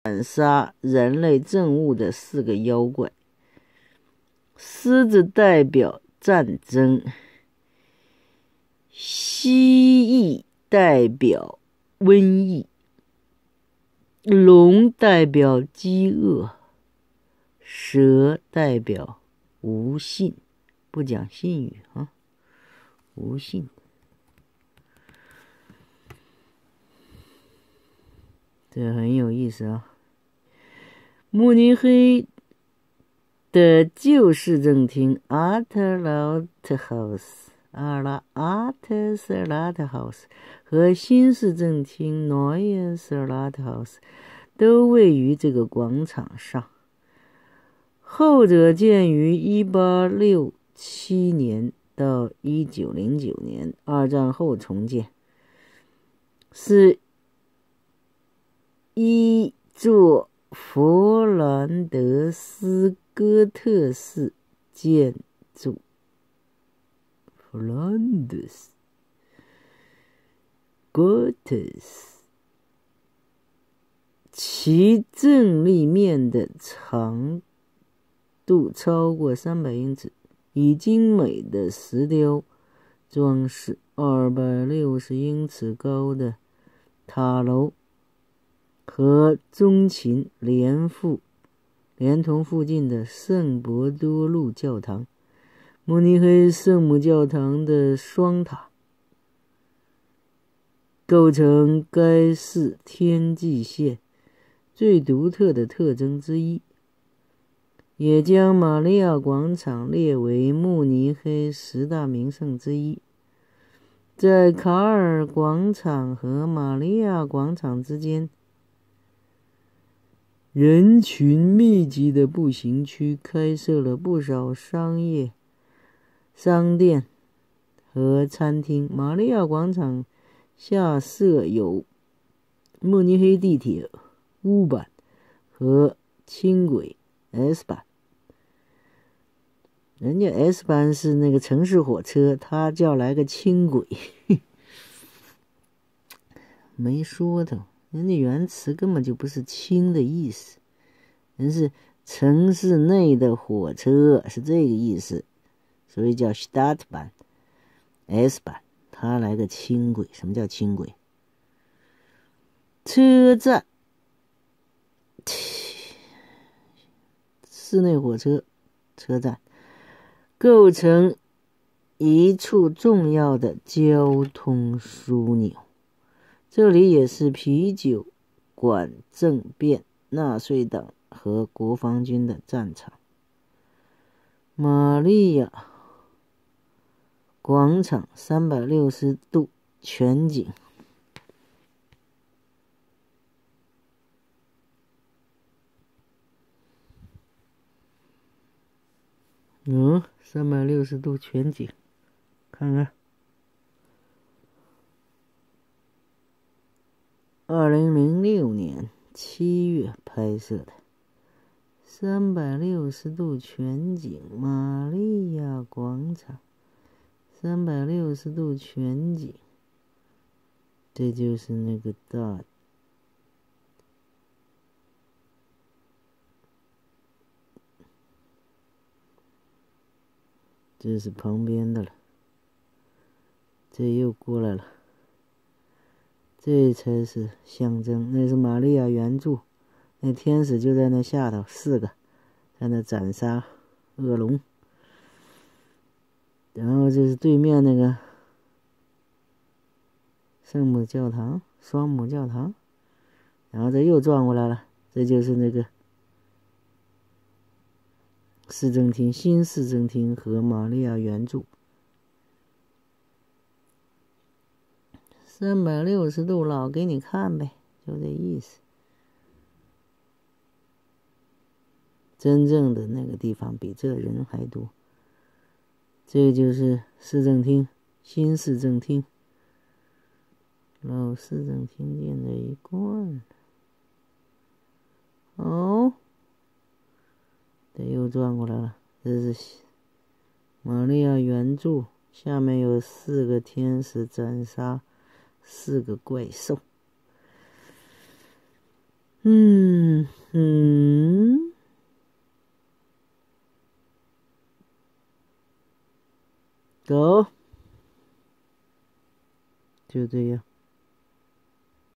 斩杀人类政务的4个妖怪。狮子代表战争，蜥蜴代表瘟疫，龙代表饥饿，蛇代表无信，不讲信语啊，无信。这很有意思啊。慕尼黑的旧市政厅 Artslauthaus 和新市政厅 Neues Rathaus 都位于这个广场上。后者建于1867年到1909年，二战后重建，是一座佛兰德斯哥特式建筑。弗兰德斯哥特式，其正立面的长度超过300英尺，以精美的石雕装饰260英尺高的塔楼和中琴连同附近的圣伯多禄教堂、慕尼黑圣母教堂的双塔，构成该市天际线最独特的特征之一，也将玛利亚广场列为慕尼黑10大名胜之一。在卡尔广场和玛利亚广场之间，人群密集的步行区开设了不少商店和餐厅。玛利亚广场下设有慕尼黑地铁 U-Bahn 和轻轨 S-Bahn。人家 S-Bahn 是那个城市火车，他叫来个轻轨，没说头。人家原词根本就不是轻的意思，人是城市内的火车，是这个意思，所以叫 Stadtbahn S-Bahn， 他来个轻轨。什么叫轻轨？车站，室内火车车站构成一处重要的交通枢纽，这里也是啤酒馆政变、纳粹党和国防军的战场。玛利亚广场360度全景。360度全景，看看。2006年7月拍摄的360度全景玛利亚广场，360度全景，这就是那个大这是旁边的了，这又过来了，这才是象征。那是玛利亚原著，那天使就在那下头，4个在那斩杀恶龙。然后这是对面那个圣母教堂、双母教堂，然后这又转过来了，这就是那个市政厅、新市政厅和玛利亚原著。360度老给你看呗，就这意思。真正的那个地方比这人还多。这就是市政厅、新市政厅，老市政厅建在一块儿。哦，这又转过来了，这是玛利亚原著，下面有4个天使斩杀4个怪兽。 嗯嗯，走，就这样。